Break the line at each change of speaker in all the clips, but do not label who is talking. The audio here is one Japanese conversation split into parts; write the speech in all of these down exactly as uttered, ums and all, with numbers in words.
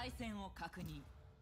配線を確認。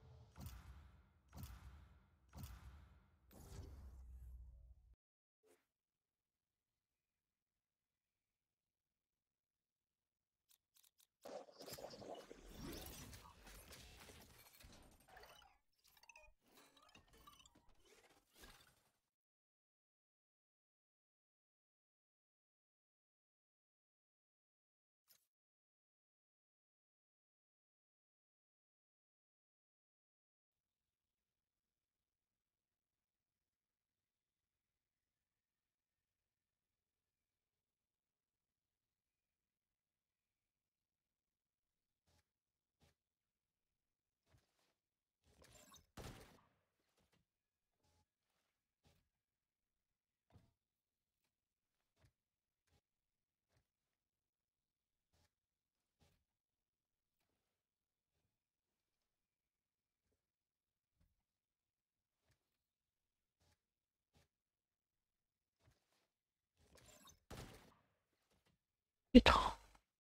出た。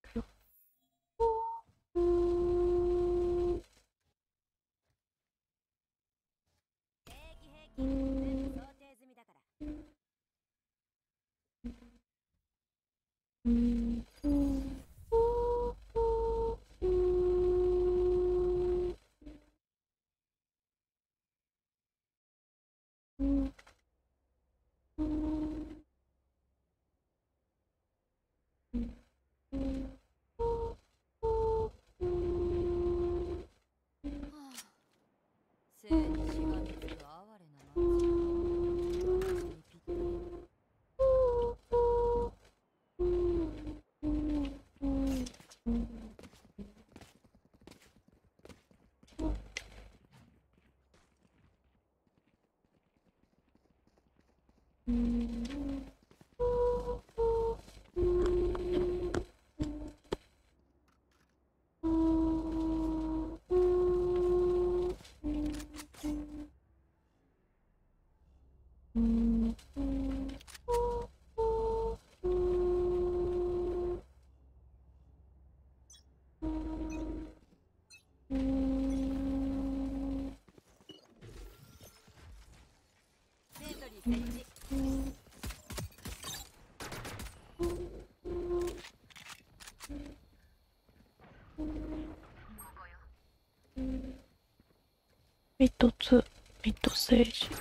生にしがみつく哀れな町。私にぴったり。セントリー設置。
ミッドツー、ミッドステージ。
削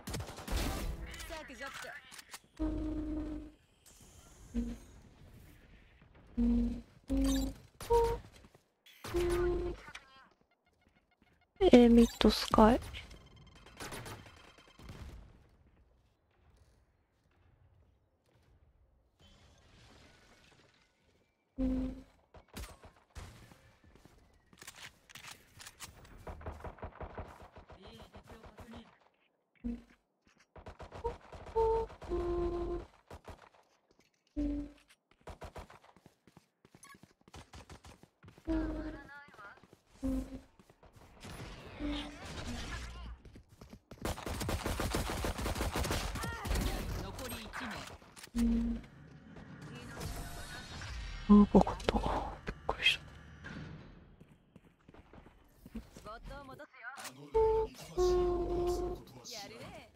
除って
A ミッドスカイ。
残りいち名。
あー、わかった。びっくりした。
ボットを戻すよ。やるね。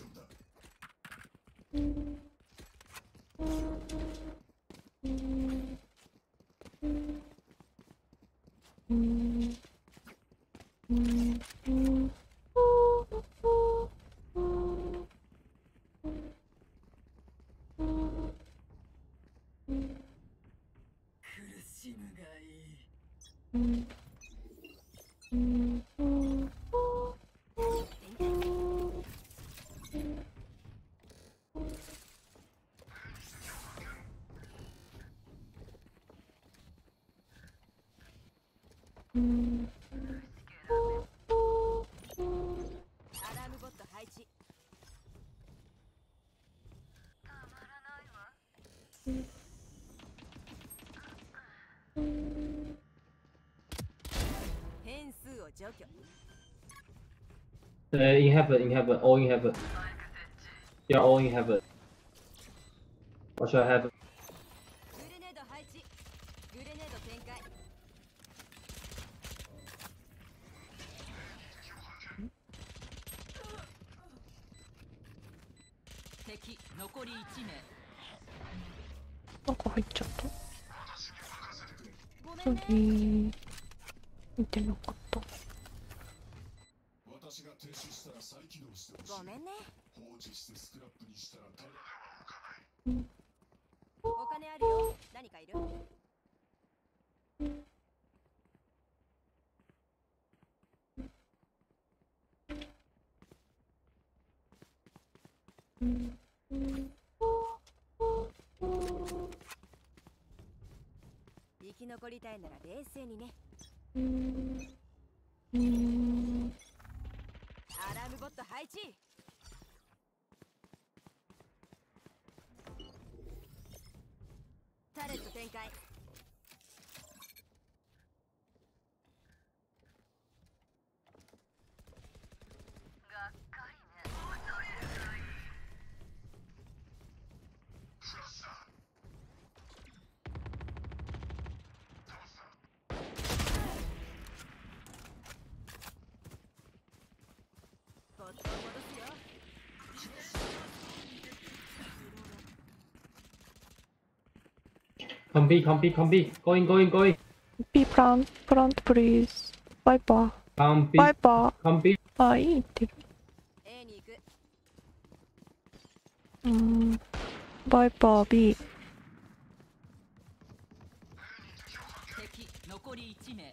苦しむがいい。
アラームボット配置。変数を除去。
Uh, in heaven, in heaven, all in heaven. Yeah, all in heaven. Watch your heaven.
グレネード配置。グレネード展開。
敵残りいち名。
中入っちゃった。
ごめんね。
次見てなかった。
私が停止したら再起動してほしい。
ごめんね。
放置してスクラップにしたらただ
お金あるよ。何かいる？生き残りたいなら冷静にね。
うんうん
アラームボット配置。タレット展開。ボットを戻すよ。
Come B, come B, come B. Going, going, going.
B plant plant please バイパー
Come B,
バイパ
come B.
ーあいいってる。
A に行く。
うーんバイパー B
敵残りいち名。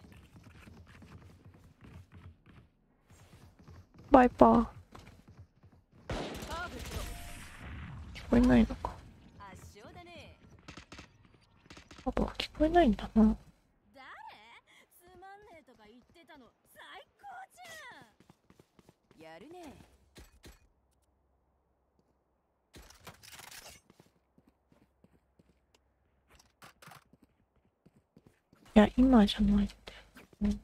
バイパー
パーフェクト。
聞こえないのか。
圧勝だね。
パパは聞こえないんだな。
誰？つまんねえとか言ってたの最高じゃん。やるね。
いや今じゃないって。うん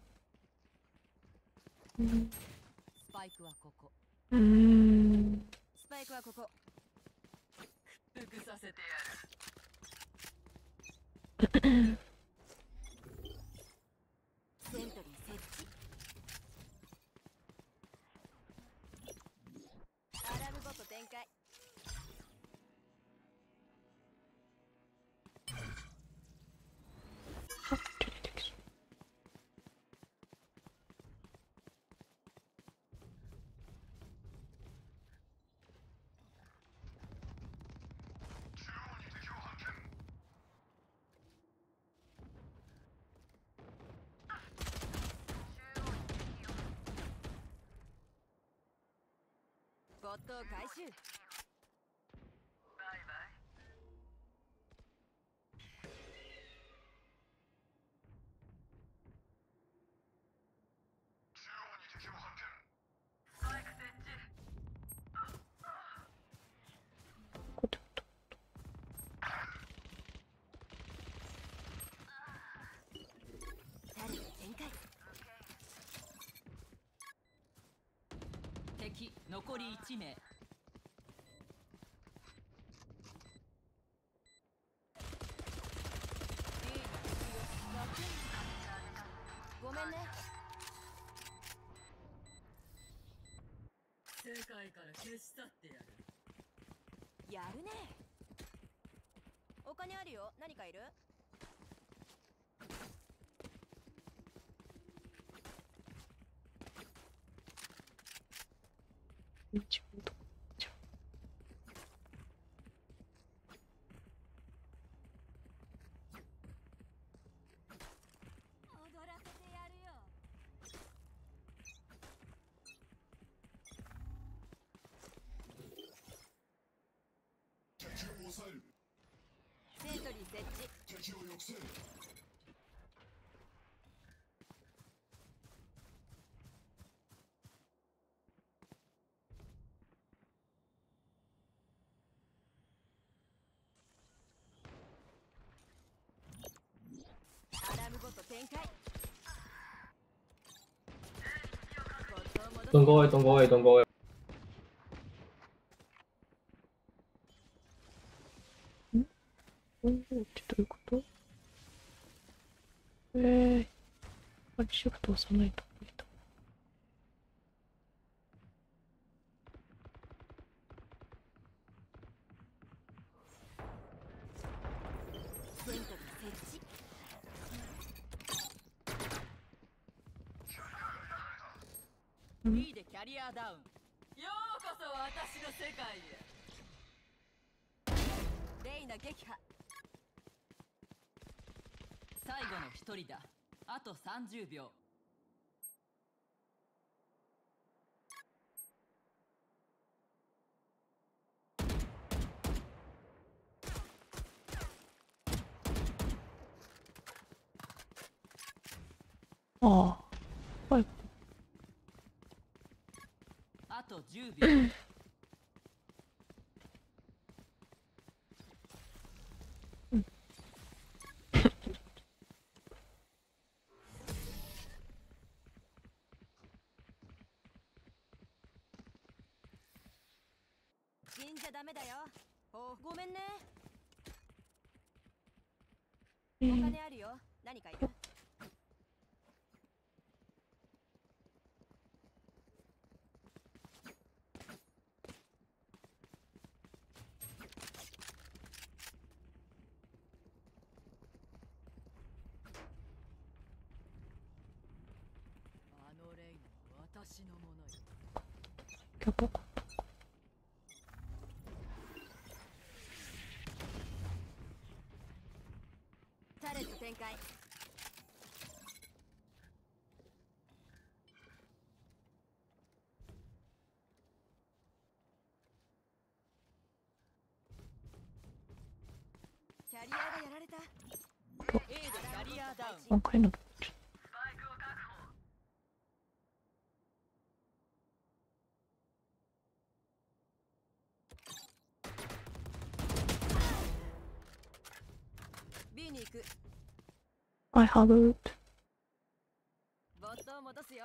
うん
スパイクはここ。
うーん
スパイクはここ。
服させてや
セントリー設置。アラームボット展開。
あ出てきそう。
ボットを回収。
これと
タレット展開。
敵残りいち名。
ごめんね。
世界から消し去ってやる。
やるね。お金あるよ。何かいる？
一応どじゃ
踊らせてやるよ。
敵を抑える。
セントリー設置。
敵を抑制。
アラームボット展開。ボットを戻す。
Don't go away, don't go away, don't go away.
うんってどういうこと？えー、やっぱりシフト押さないと無理だ。
B でキャリアダウン。ようこそ私の世界へ。
レイナ撃破。
最後の一人だ。あとさんじゅうびょう。
ああ。はい。
あとじゅうびょう。
死んじゃダメだよ。お、ごめんね。
えー
お金あるよ。何かいる？
あのレイナは私のものよ。
キャポ。
タレット展開。キャリアがやられた。
A でキャリアダウン。
なんかいいの。
B に行く。
I have it.
ボットを戻すよ。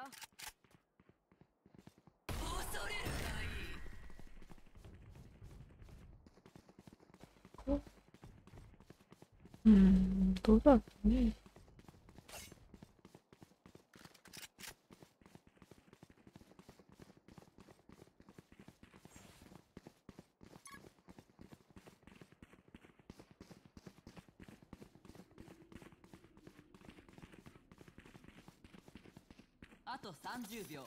恐れるがいい。
うーん、どうだろうね。
あとさんじゅうびょう。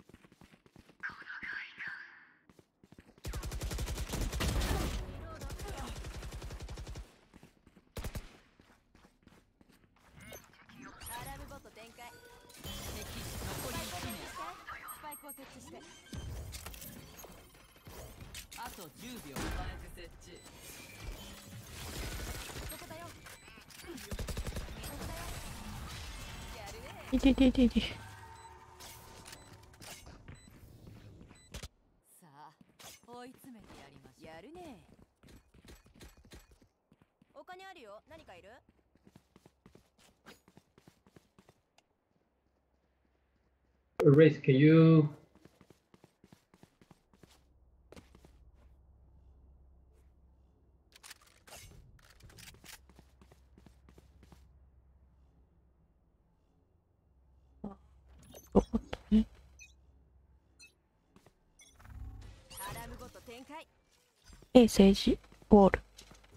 アラームボット展開。
敵残りいち名。
スパイクを設置して。
あとじゅうびょう。スパイク設置。
ここだよ。ここだよ。やるね。
いてててて。
さあ追い詰めてやりましょう。
やるね。お金あるよ。何かいる？
Race, can you?
よかったね。
アラームボット展開。
A 政治。ウォール。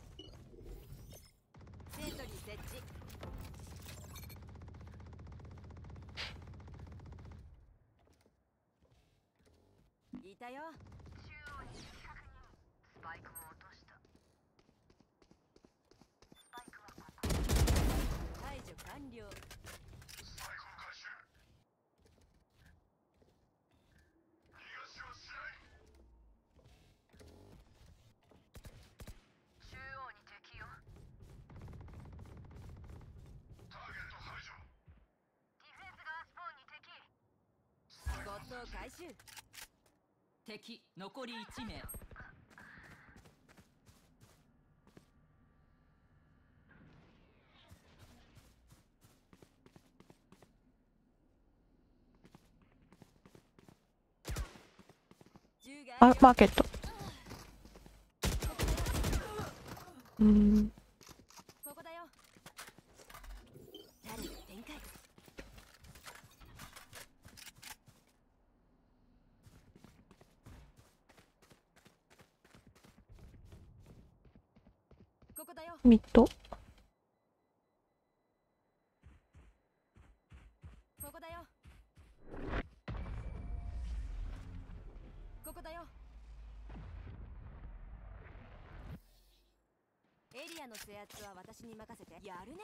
セントリー設置。いたよ。排除完了。ゴッドを回収。
敵残りいち名。
銃が
あ、マーケット。うーん。
ここだよ。タレット展開。ここだよ。
ミッド。
ここだよ。 こだよ。エリアの制圧は私に任せて。やるね。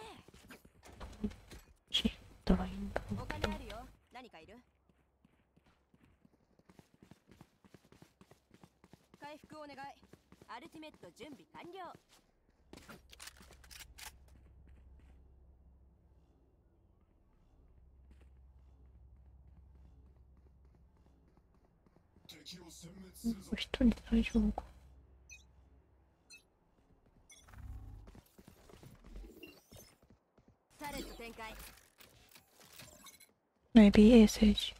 知ったらいいんだろ
お
うけど。
金あるよ。何かいる？回復お願い。アルティメット準備完了。
敵を殲滅するぞ。
一人大丈夫か。
タレット展開。
Maybe 衛星人。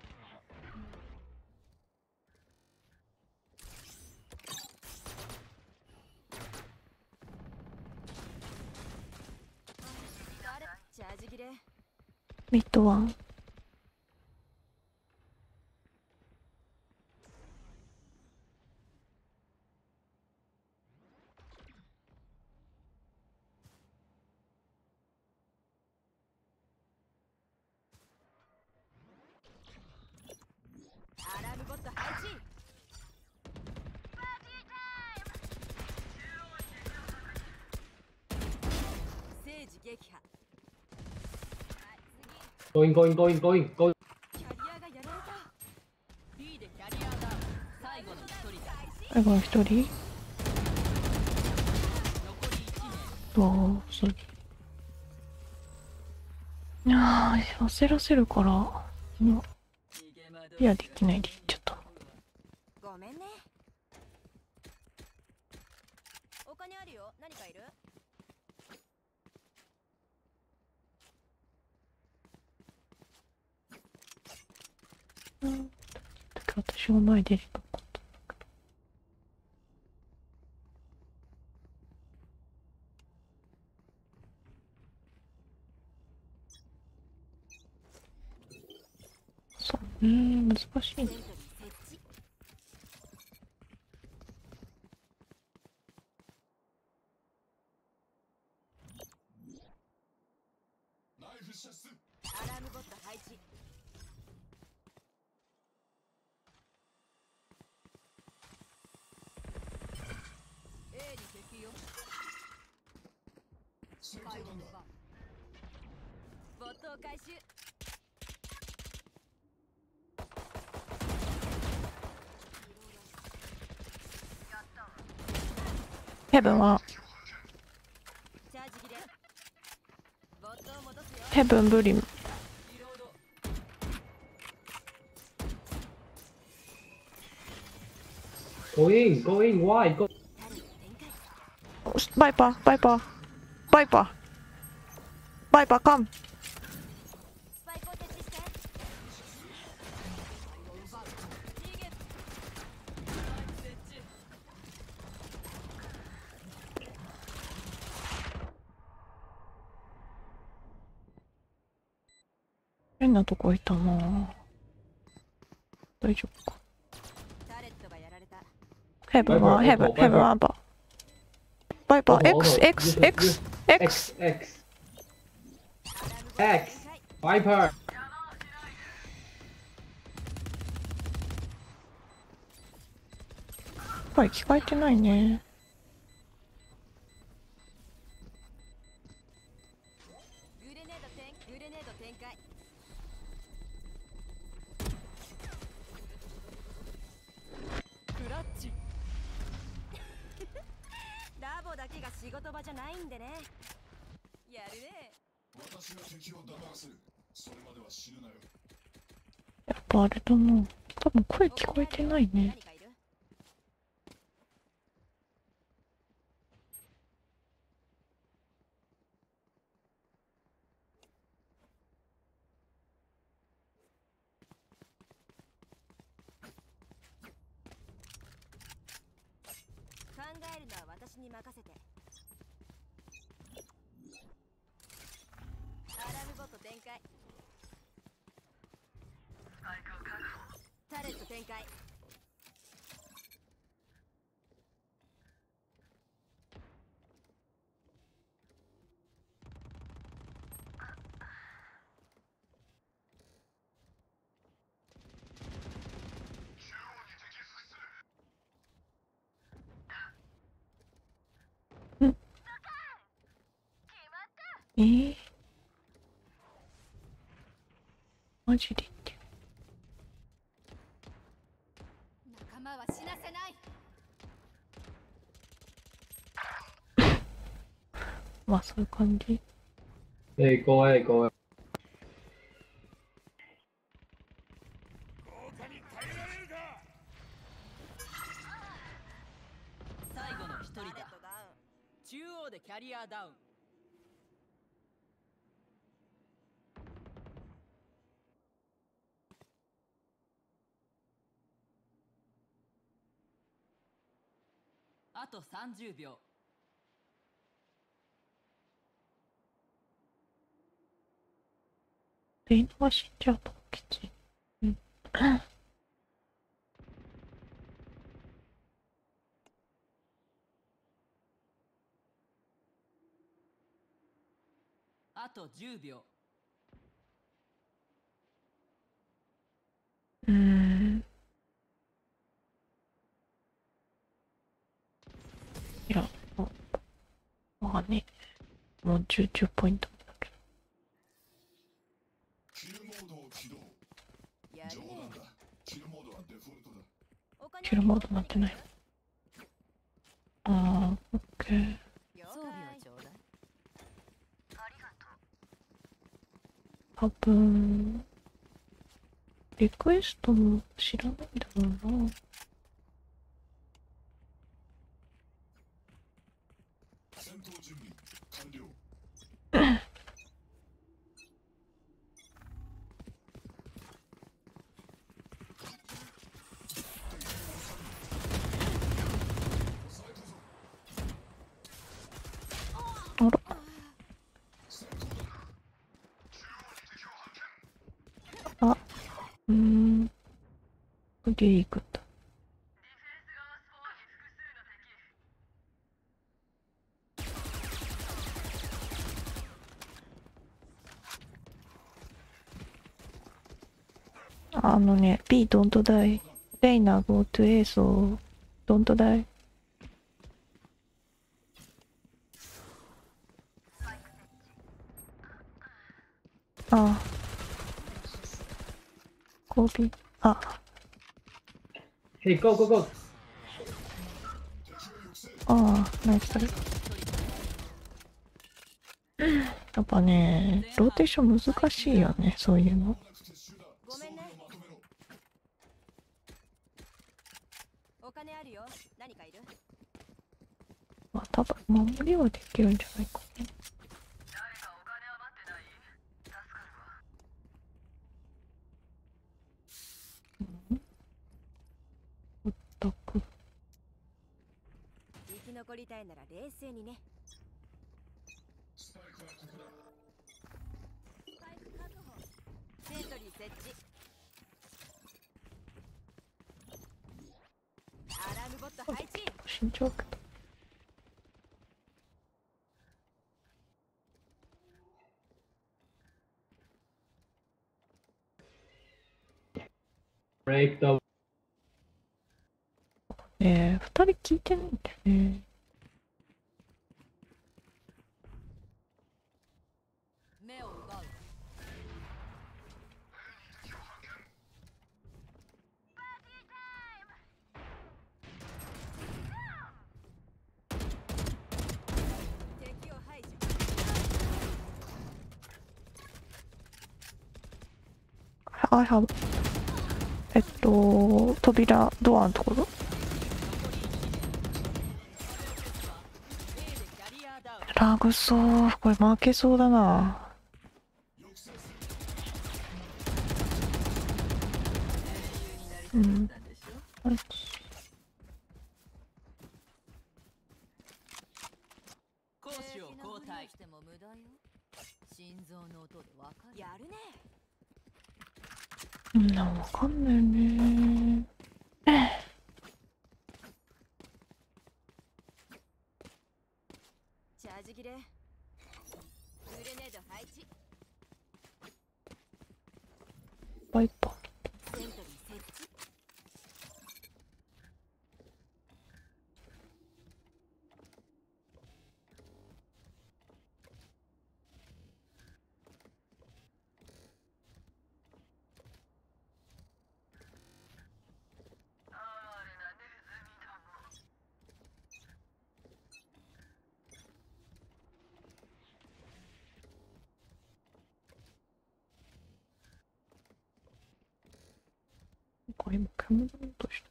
チャージ切れ。
ミッドワン。
アラームボット配置。聖司撃破。
Going, going, going, going, going.
キャリアがやられた。
B でキャリアダウン。最後の一人だ。
最後の一人。
残りいち名。
わあ、遅い。いやー、焦らせるから、今、いや、できないで言っちゃった。
ごめんね。お金あるよ。何かいる？
うん。私が前出ればよかった。そうね、難しいね。
テントに設置。
ナイフ射出。
アラームボット配置。A に敵よ。
閃光弾だ。
ボットを回収。
ヘブンは、
チャージ切れ。ボットを戻すよ。
ヘブンブリム。
Going, going, why? Go.
タレット展開。
バイパー、バイパー、バイパー。バイパー、カン。
スパイクを設置して。逃げ。
変なとこいたな。大丈夫か。
タレットがやられた。
ヘブンは、ヘブン、ヘブンはバー。バイパー、
Oh,
X、
oh, no.
X、
Use it,
X、
use-
X。
X, X,
アラームボット
X,
展開。
Viper.
声聞こえてないね。
グレネード展グレネード展開。クラッチ。ラボだけが仕事場じゃないんでね。やるね。
私が敵を黙らせる。それまでは死ぬなよ。
やっぱあれだな。多分声聞こえてないね。
何かいる？考えるのは私に任せて。アラームボット展開。タレット展開。
えー、マジで言ってる。
仲間は死なせない。
まあそういう感じ。
Hey, go away, go away.
最後の一人だ。中央でキャリアダウン。あとさんじゅうびょう。
レイナが死んじゃうときつい。うん。
あとじゅうびょ
うーん。いや、もう、わかんねえ。もうじゅう、じゅうポイントだけ
キルモードを起動。
やるね。
冗談だ。キルモードはデフォルトだ。
お金
キルモードなってない。あー、オッケー。
装備をちょうだい。
多分、リクエストも知らないんだろうな。
戦闘準備完了。
あら。あ、うーん。で行くんだ。あのね、B don't die。レイナ go to A so don't die。ああ。ゴービー。あ、
Hey, go, go, go.
ああ、ナイスそれ。やっぱね、ローテーション難しいよね、そういうの。
ごめんね。お金あるよ。何かいる？
まあ、多分守りはできるんじゃないかな。おったく。
生き残りたいなら冷静にね。
スパイクはここだ。
スパイク確保。セントリー設置。アラームボット配置。
死んじゃうけど。
Break the.
ねえ、二人聞いてないんだよね。
目を奪う。
敵を排除。
I have えっと、扉、ドアのところ。ラグそう。これ負けそうだな。うん。あれ
攻守を交代。
しても無駄よ。心臓の音でわかる。やるね。
うん、わかんないね。
チャージ切れ。グレネード配置。
ワイパー。
セントリー設置。
か今煙の音した。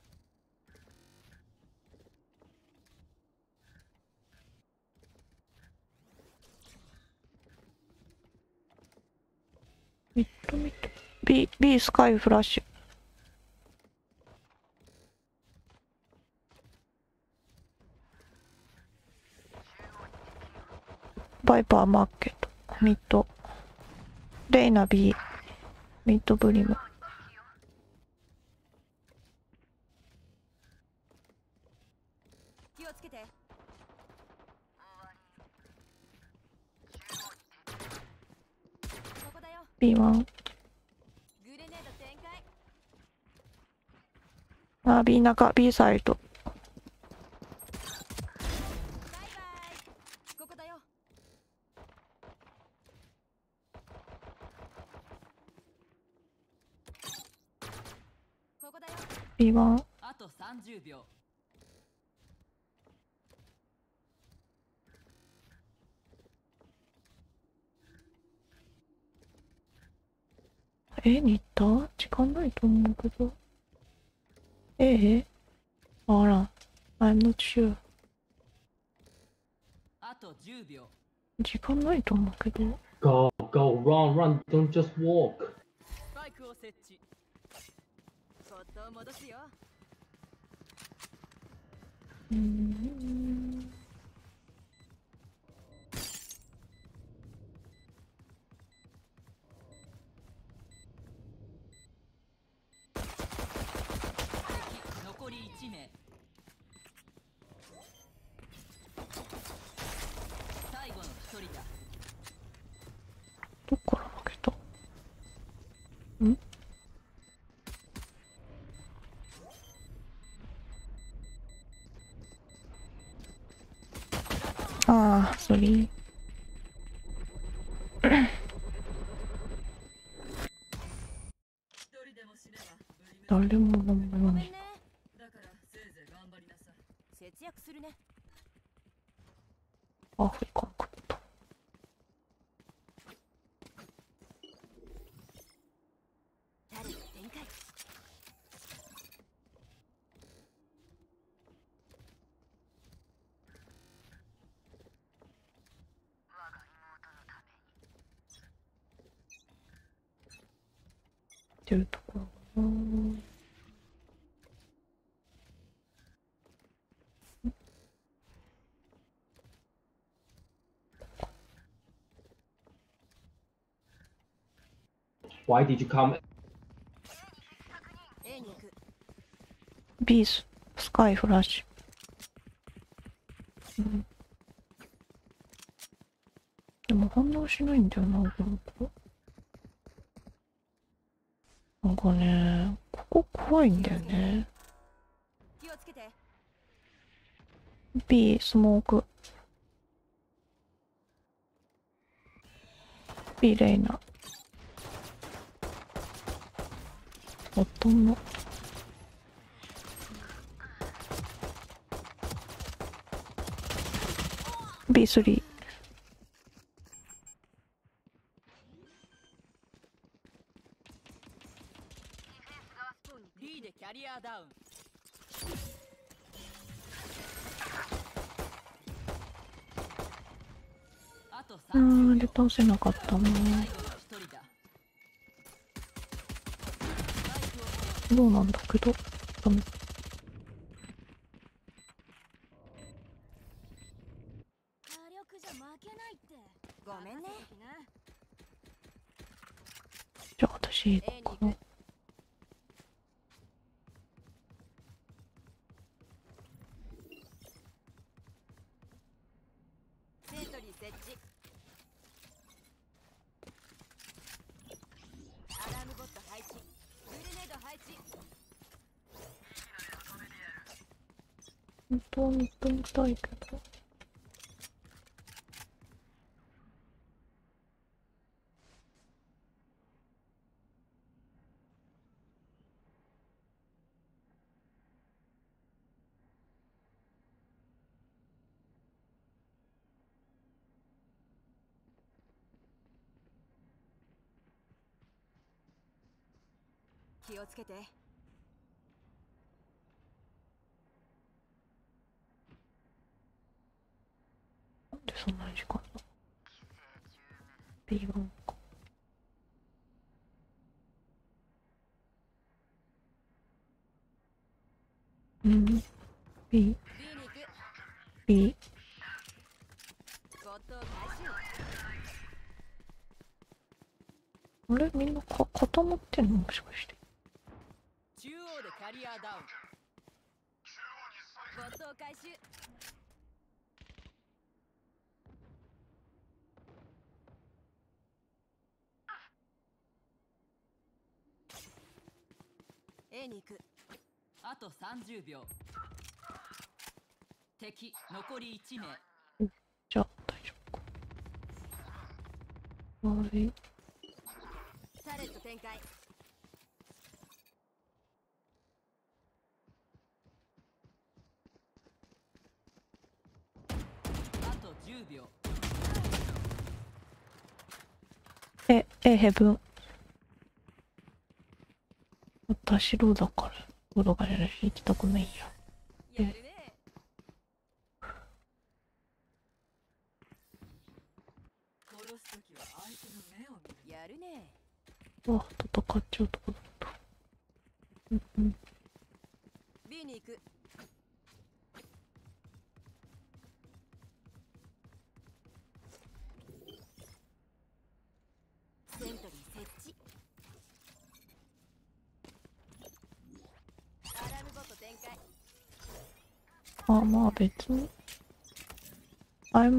ミッドミッド B, B スカイフラッシュ。バイパーマーケットミッドレイナ B ミッドブリム。
気をつけて。ここだよ。
ビーワン。
グレネード展開。
あー B 中 B サイド。
バイバイ。ここだよ。ここだよ。
ビーワン。
あとさんじゅうびょう。
え、似た時間ないと思うけど。ええあら。I'm not sure。
あとじゅうびょう。
時間ないと思うけど。
Go, go, run, run, don't just walk.
スパイクを設置。
コットを戻すよ。
うーん。
敵残りいちめい。最後のひとりだ。
どっから負けたんああ、それ。
一人でも死ねばブリム
誰も何も言わない。
ごめんね。
だからせいぜい頑張りなさい。
節約するね。
あ、いかんかった。
タルト展開。
っていうところかな。
Why did you come?
A に行く。
B ススカイフラッシュ。うん。でも反応しないんだよな、この子。なんかね、ここ怖いんだよね。
気をつけて。
B スモーク。B レイナ。おとの。ビースリー。
B でキャリアダウン。あと
あ
さんじゅう
ー、
びょう。
で倒せなかったな。
最後のひとりだ。
どうなんだけど。ダメ。
火力じゃ負けないって。ごめんね。
じゃあ私
A
行
に
こうかな。
行く。セントリー設置。アラームボット配置。グレネード配置。
本当は見てみたいけど。
気をつけて。
そんな時間だ。ビーガンか。うん。B。
B に行く。
B。
ゴッド回収。
あれみんなか固まってんのもしかして。
中央でキャリアダウン。
ゴッド回収。A に行く。
あとさんじゅうびょう。敵残りいちめい。
じゃあ大丈夫か。はい。
タレット展開。
あとじゅうびょう。
え、え、ヘブン。私ローだから、ロードがやらし行きたくないや。
やるね。
殺すときは相手の目を見る。
やるね。
うわ、戦っちゃうとこだった。うんうん。
B に行く。セントリー設置。アラームボット展開。
あ、まあ別に。I'm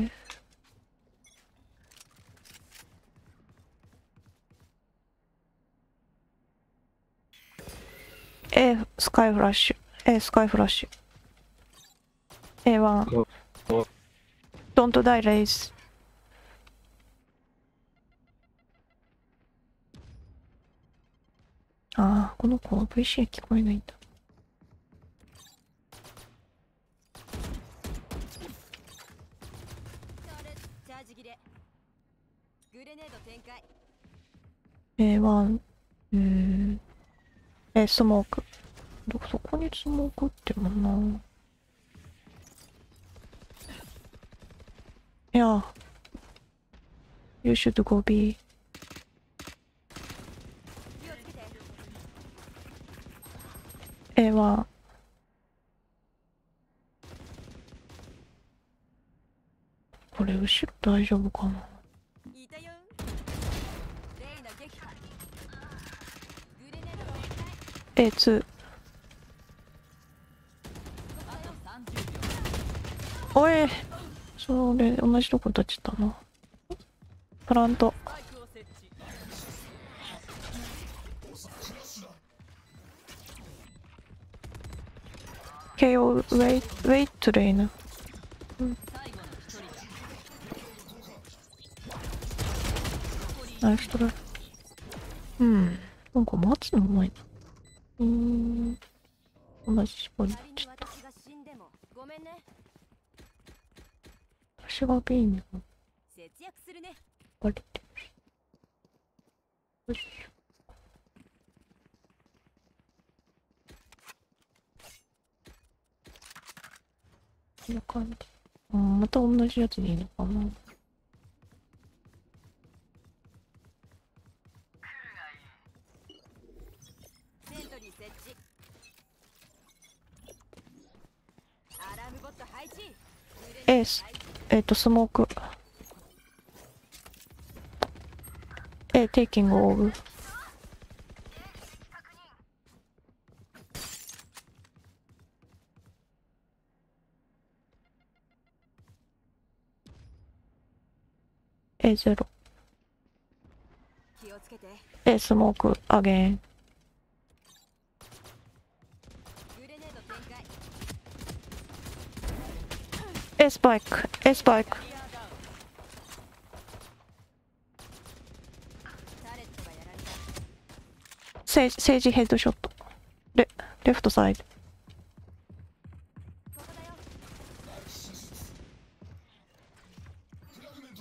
okay。A、スカイフラッシュ。A、スカイフラッシュ。エーワン。Don't die, Raze。ああ、この子は ブイシー 聞こえないんだ。
タレチャージ切れ。グレネード展開。
エーワン。うーん。え、スモーク。どそこにスモークってもな。いや。You should go B。
気をつけて。
エーワン。これ後ろ大丈夫かな。
いたよ。レイナ撃破。グレネード展開。
エーツー。
あとさんじゅうびょう。
おい、それ同じとこ立ちたな。プラント。
スパイクを設置。
ケーオー ウェイウェイトレイナ。
最後の一人だ。
ナイストライ。うん。なんか待つのうまいな。うーん。同じスポになっ
仮に
ちゃった。
私が死んでもごめんね。
私がビーンの
節約するね。
バレてるし。よし。こんな感じ。うん、また同じやつでいいのかな。
セントリー設置。アラームボット配置。
エース。えっと、スモーク。え、テイキングオーブ。エーゼロ。
気をつけて。
え、スモーク、アゲン。
グレネード展開。
え、スパイク。え、スパイク。
キャリアダウン。
タレットがやられた。
セージ、セージヘッドショット。レ、レフトサイド。
ここだよ。
フラグメント。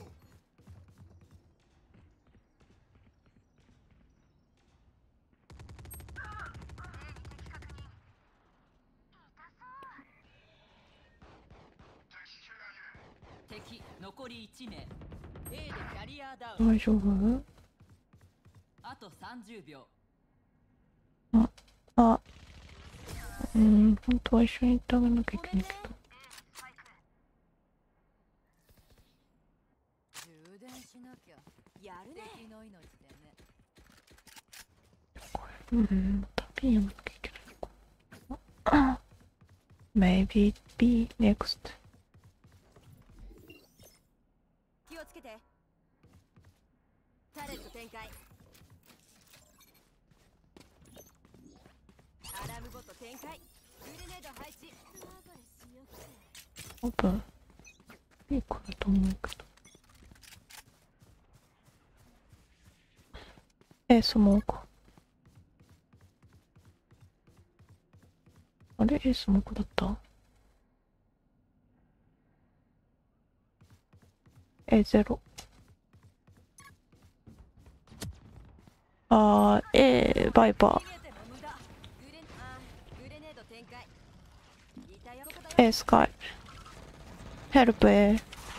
敵残りいち名 A でキャリアダウン
大丈夫？
あとさんじゅうびょ
あ、うん、本当は一緒に行ってあげなきゃいけないけど。
充電しなきゃ。やるね。敵の命でね。
これ、うん、また B やんなきゃいけないのか。Maybe B next.
気をつけて。タレット展開。アラームボット展開。グレネード配置。
多分 B かなと思うけど。A スモーク。あれ A スモークだった？ A ゼロ。あー A バイパー。A スカイ。ヘルプ A。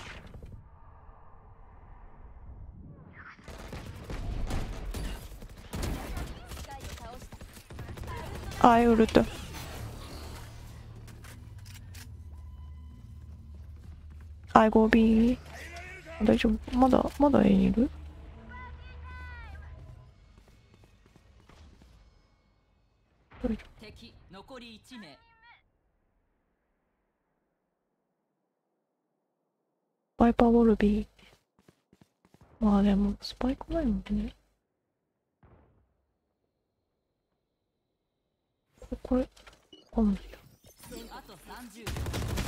アイウルト。アイゴービー。大丈夫？まだ、まだ A にいる？大丈夫。
敵残りいち名
バイパーウォルビー。まあでも、スパイクないもんね。これ、わかんないや。
あとさんじゅうびょ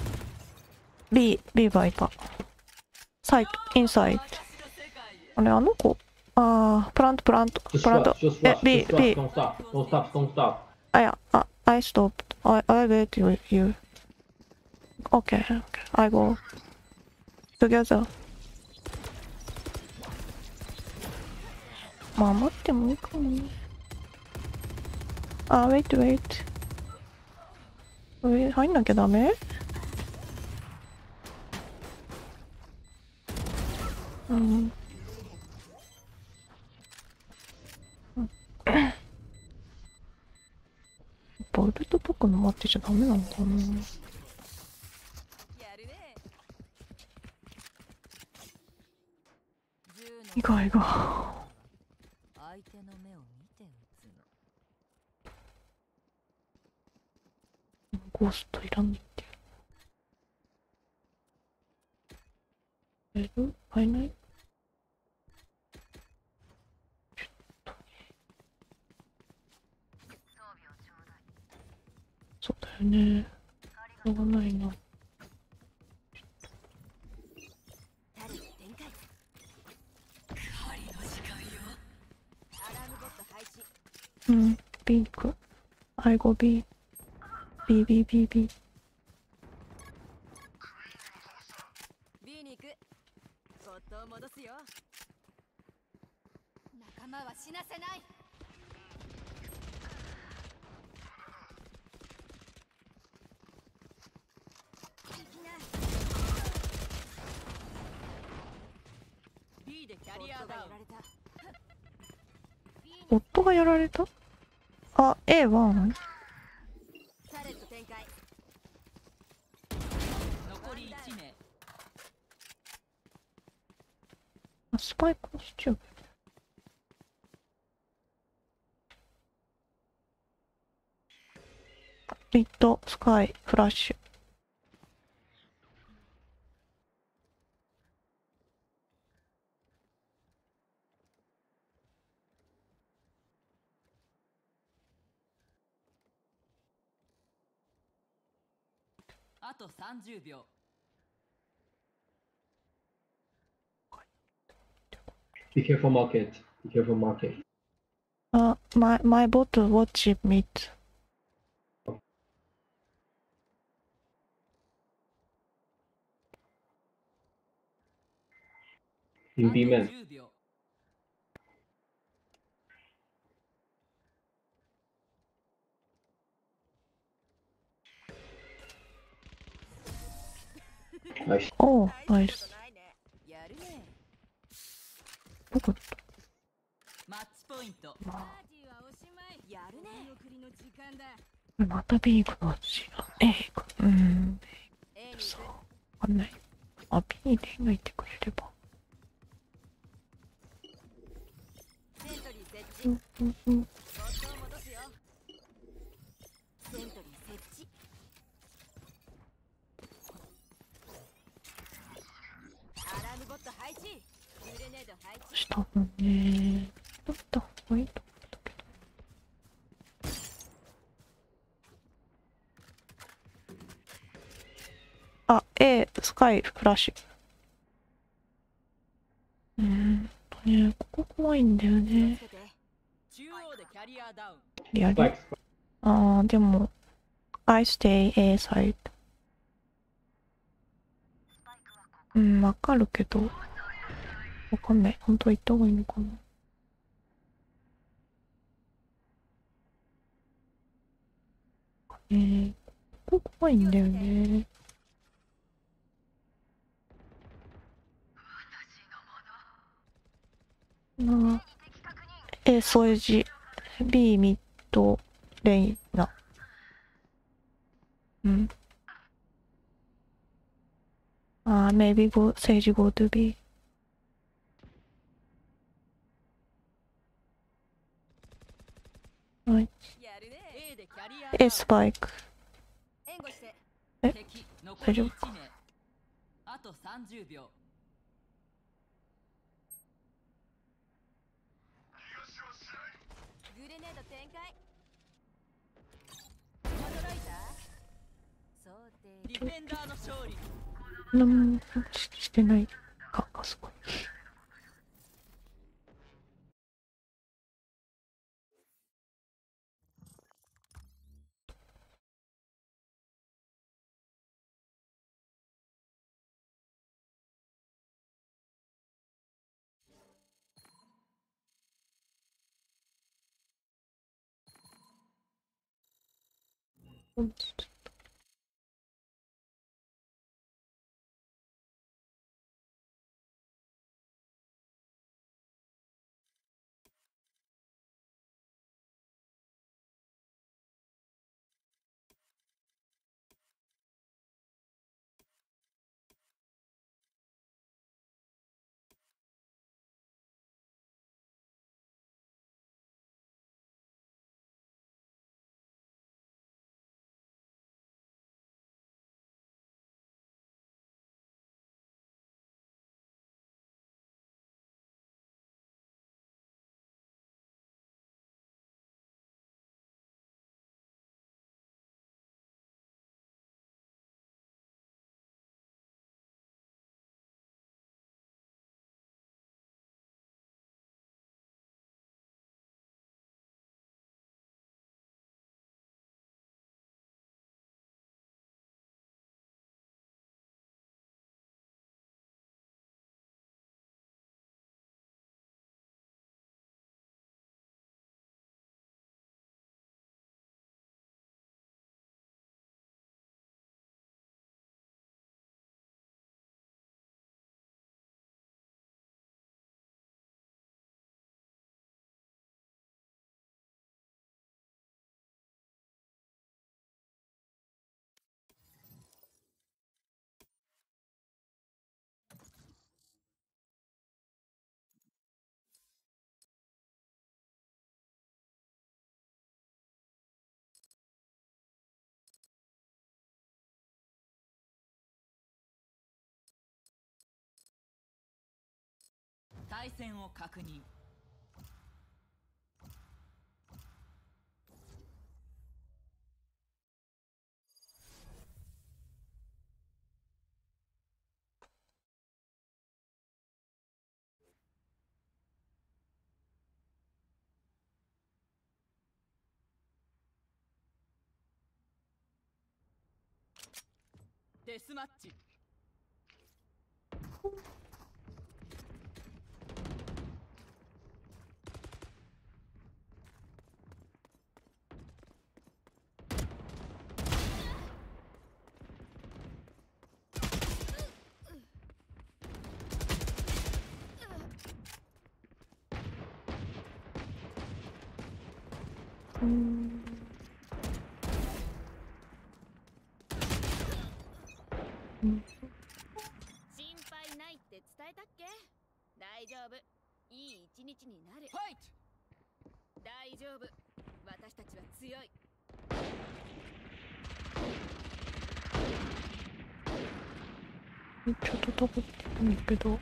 B、B バイパー。サイト、インサイド。あれ、あの子。あー、プラント、プラント、
Just
プラン
rush,
ト。
just
え、
rush,
B、
just rush,
B。
don't stop, don't stop, don't stop.
あ、いや、あ、I stopped. I, I wait you, you. Okay, okay. I go. Together. まあ、待ってもいいかもね。あ、wait, wait. 上入んなきゃダメ？うん。やっぱウルトっぽくの待ってちゃダメなんだな。
やるね。
意外が。
相手の目を見て撃つの
ゴーストいらんって。入る？入んない？そうだよね。しょうがないな。
タレット展開。
針の時間よ
アラームボット配置。
うん、B 行く。I go B。B、B、B、B。
B に行く。ボットを戻すよ。仲間は死なせない。いきな。
B でキャリアダウン
夫がやられた？あ、A は
タレット展開。
残りいち名
あ、スパイクしちゃう。リッド、スカイ、フラッシュ。
あとさんじゅうびょ
Be careful market, be careful market.
あ、my, my bot watch mid.
In
あと
B man.
じゅうびょ
ナイス。
おお、ナイス。
やるね。
どこだっ
マッチポイント。
た？ま
パーティーはおしまい。やるね。お見送りの時間だ。
あ、また B 行くの私。あ、A 行く。うーん。
A に
さ
行く。
あ、わかんない。あ、B で抜いてくれれば。
セントリー設置。
うんうんうん。
ボットを戻すよ。セントリー設置。アラームボット配置。グレネード配置。
したもんね。どうした方がいいと思ったけど。あ、A、スカイ、フラッシュ。うーんとね、ここ怖いんだよね。
つけて。
中央でキャリアダウン。
リアル。
スパイク、
あー、でも、I stay A side。うん、わかるけど、わかんない。本当は行った方がいいのかな。えー、ここ怖いんだよね。なあ、A 添え字、B ミッド、レイナ。うん。あー、maybe go, セイジ go to B。はい。
やるね。
A でキャリアダウ
A
ン。
スパイク。
援護して。
敵残りいち名。あとさんじゅうびょう。
グレネード展開。驚いた。想定。
ディフェンダーの勝利。
なんもししてないかがすごい。うん
対戦を確認。デスマッチ。
うん。うん。
心配ないって伝えたっけ？大丈夫。いい一日になる。
ファイト。
大丈夫。私たちは強い。
めっちゃ戦ってるんだけど。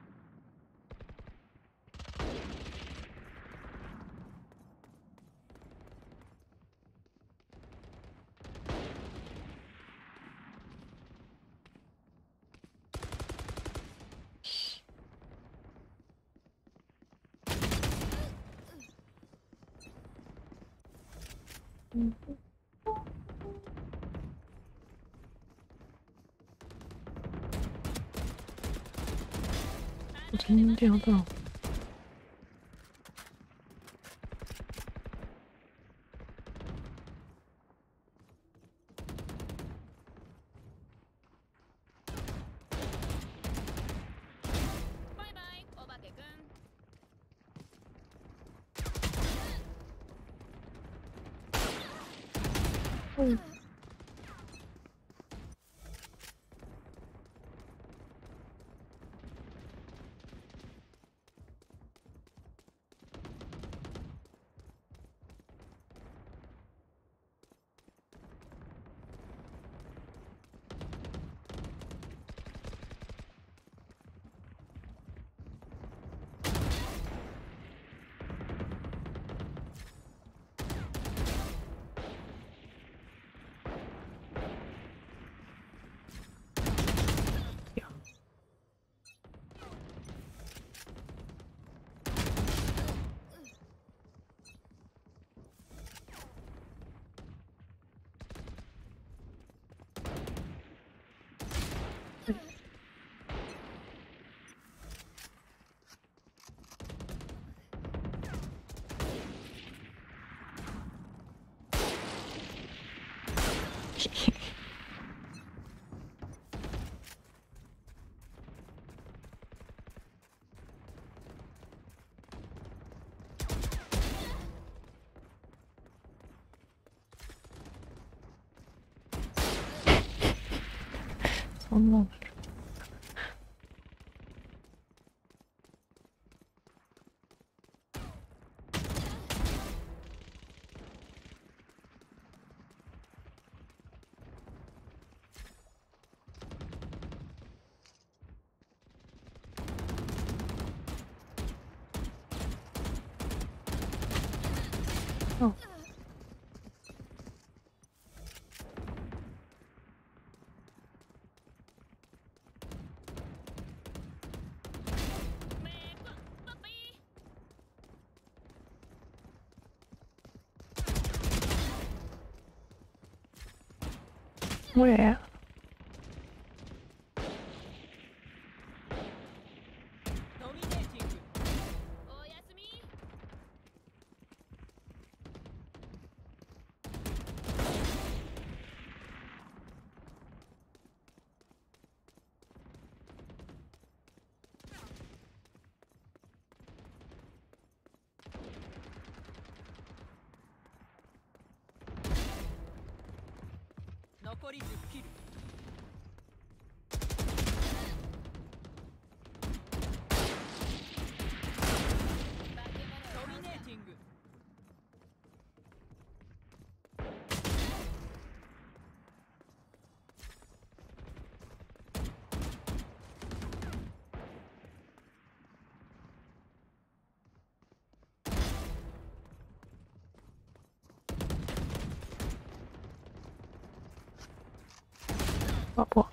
うん。全然当たらん。
バイバイ、お化けくん。
うん。いや。そんなの。あ。Where?
ドミネーティング。
おやすみ。
残りじゅっキル。ドミネーティング。
あ、ぽ。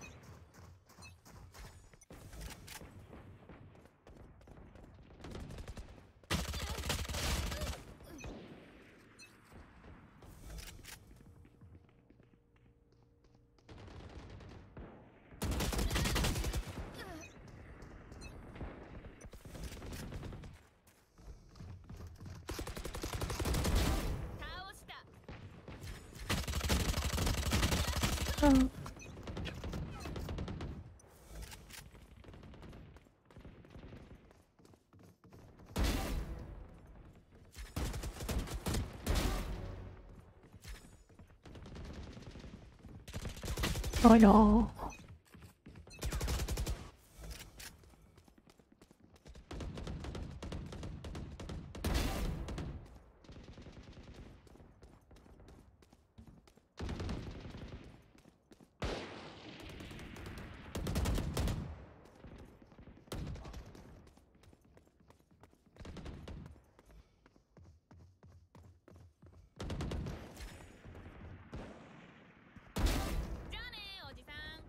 倒した。
うん。 あらー。
じゃあねおじさん。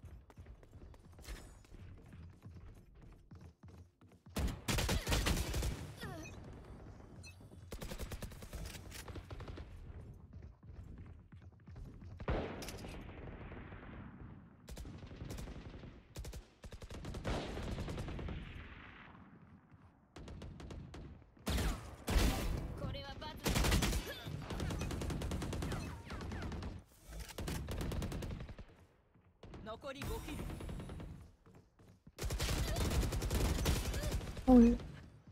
これはバズ。
残りごキル。
おい。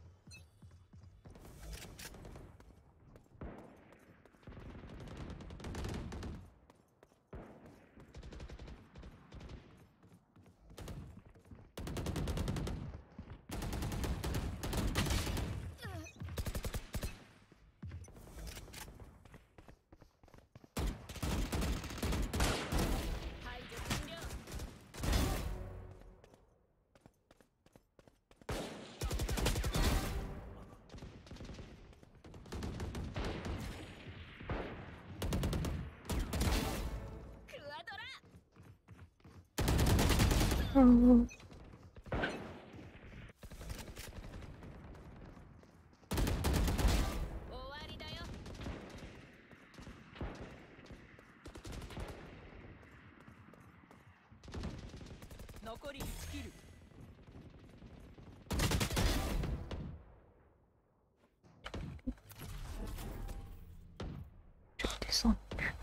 排除完了。クワドラ。
うん。
終わりだよ。
残りいちキル。
ちょっとさん。